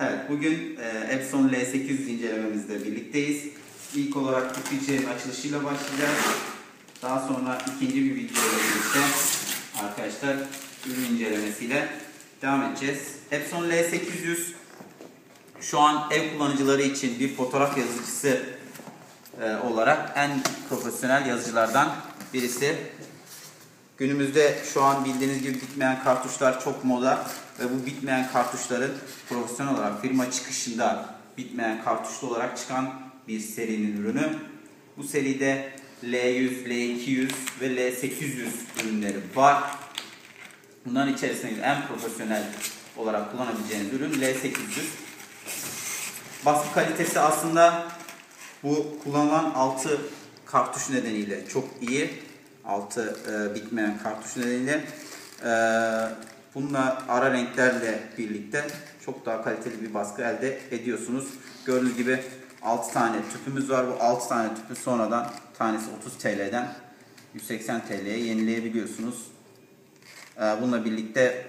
Evet, bugün Epson L800 incelememizde birlikteyiz. İlk olarak kutu içeriğinin açılışıyla başlayacağız. Daha sonra ikinci bir video ile birlikte arkadaşlar ürün incelemesiyle devam edeceğiz. Epson L800 şu an ev kullanıcıları için bir fotoğraf yazıcısı olarak en profesyonel yazıcılardan birisi. Günümüzde şu an bildiğiniz gibi bitmeyen kartuşlar çok moda ve bu bitmeyen kartuşların profesyonel olarak firma çıkışında bitmeyen kartuşlu olarak çıkan bir serinin ürünü. Bu seride L100, L200 ve L800 ürünleri var. Bunların içerisinde en profesyonel olarak kullanabileceğiniz ürün L800. Baskı kalitesi aslında bu kullanılan 6 kartuş nedeniyle çok iyi. Altı bitmeyen kartuş nedeniyle bununla ara renklerle birlikte çok daha kaliteli bir baskı elde ediyorsunuz. Gördüğünüz gibi 6 tane tüpümüz var. Bu 6 tane tüpü sonradan tanesi 30 TL'den 180 TL'ye yenileyebiliyorsunuz. Bununla birlikte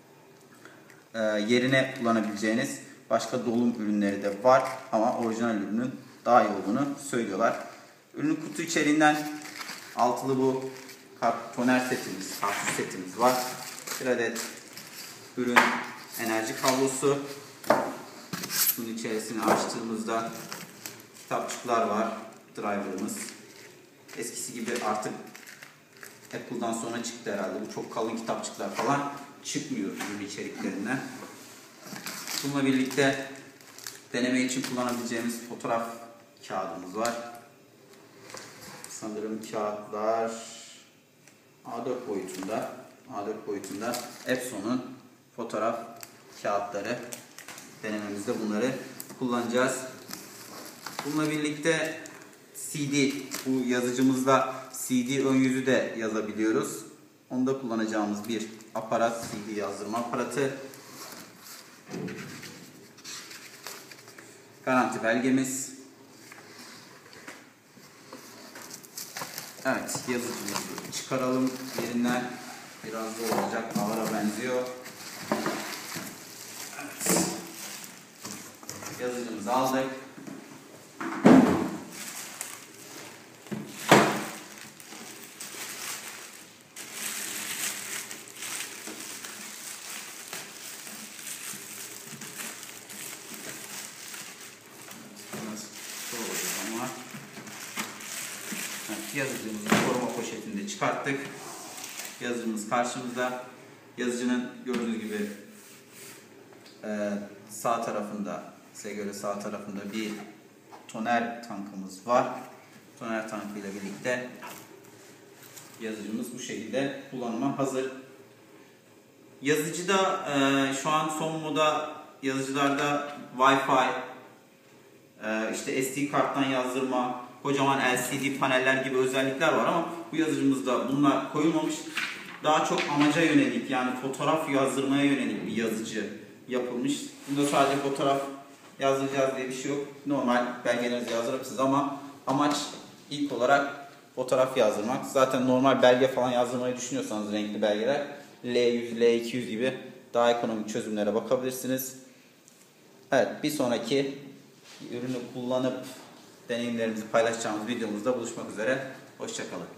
yerine kullanabileceğiniz başka dolum ürünleri de var ama orijinal ürünün daha iyi olduğunu söylüyorlar. Ürünün kutu içeriğinden altılı bu toner setimiz, kartuş setimiz var. Bir adet ürün enerji kablosu. Bunun içerisini açtığımızda kitapçıklar var. Driver'ımız. Eskisi gibi artık Apple'dan sonra çıktı herhalde. Bu çok kalın kitapçıklar falan çıkmıyor ürün içeriklerinden. Bununla birlikte deneme için kullanabileceğimiz fotoğraf kağıdımız var. Sanırım kağıtlar A4 boyutunda. A4 boyutunda Epson'un fotoğraf kağıtları. Denememizde bunları kullanacağız. Bununla birlikte CD, bu yazıcımızda CD ön yüzü de yazabiliyoruz. Onda kullanacağımız bir aparat, CD yazdırma aparatı. Garanti belgemiz. Evet, yazıcımızı çıkaralım yerinden. Biraz zor olacak, ağıra benziyor. Evet. Yazıcımızı aldık. Yazıcımızı koruma poşetinde çıkarttık. Yazıcımız karşımızda. Yazıcının gördüğünüz gibi sağ tarafında, size göre sağ tarafında bir toner tankımız var. Toner tankıyla birlikte yazıcımız bu şekilde kullanıma hazır. Yazıcıda şu an son moda yazıcılarda Wi-Fi, işte SD karttan yazdırma, kocaman LCD paneller gibi özellikler var ama bu yazıcımızda bunlar koyulmamış. Daha çok amaca yönelik, yani fotoğraf yazdırmaya yönelik bir yazıcı yapılmış. Bunda sadece fotoğraf yazdıracağız diye bir şey yok. Normal belgelerinizi yazdırabilirsiniz ama amaç ilk olarak fotoğraf yazdırmak. Zaten normal belge falan yazdırmayı düşünüyorsanız renkli belgeler L100, L200 gibi daha ekonomik çözümlere bakabilirsiniz. Evet, bir sonraki ürünü kullanıp deneyimlerimizi paylaşacağımız videomuzda buluşmak üzere. Hoşça kalın.